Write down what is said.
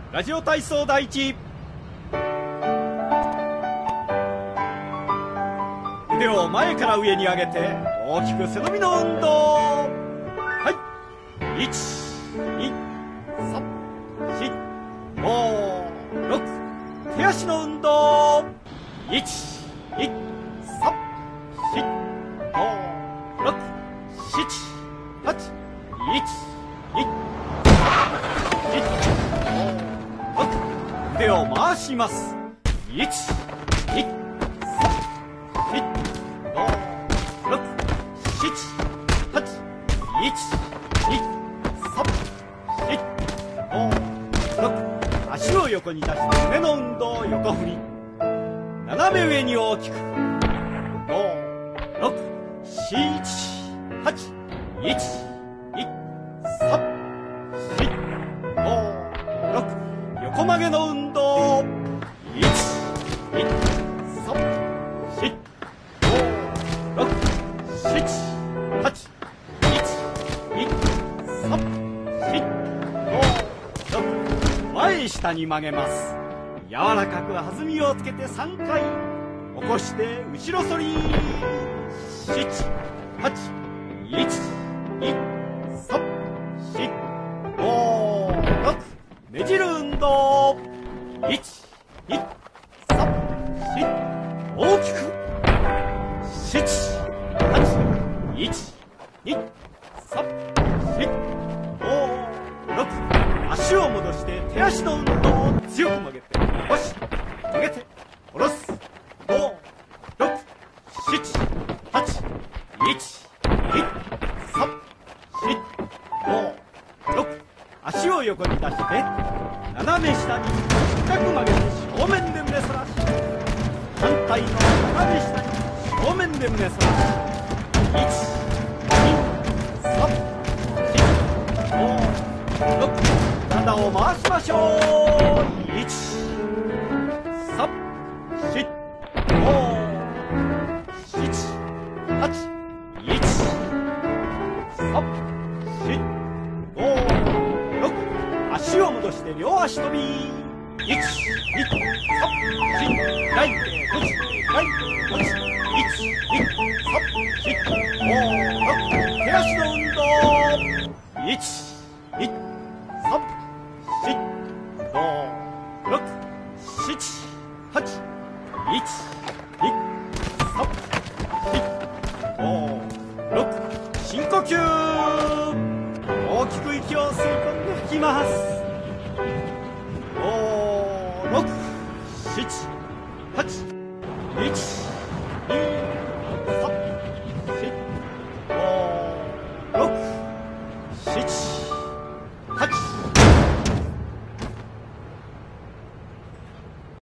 ラジオ体操第一。腕を前から上に上げて大きく背伸びの運動。はい、1、2、3、4、5、6。手足の運動。1、2、3、4、5、6、7、8。1、2、腕を回します。1、2、3、4、5、6、7、8。1、2、3、4、5、6。足を横に出して胸の運動。横振り。斜め上に大きく。5、6、7、8。1、2、3、4、5、6。横曲げの運動。1、2、3、4、5、6、7、8。1、2、3、4、5、6。前下に曲げます。柔らかく弾みをつけて3回。起こして後ろ反り。7、8。1、2、3、4、5、6。ねじる運動。1、2、3、4。大きく。7、8。1、2、3、4、5、6。足を戻して手足の運動を強く曲げて伸ばし曲げて下ろす。5、6、7、8。1、2、3、4、5、6。足を横に出して斜め下に深く曲げて正面で胸反らし。反対の斜め下に正面で胸反らし。1、2、3、4、5、6。体を回しましょう。1、3、4、5、7、8。1、3、4、5、6。足を戻して両足跳び。1、2、3、4。開いて閉じて開いて閉じて。1、2、3、4、5、6。手足の運動。1、2、3、4、5、6、7、8。1、2、3、4、5、6。深呼吸。大きく息を吸い込んで吐きます。5、6、7、8。1、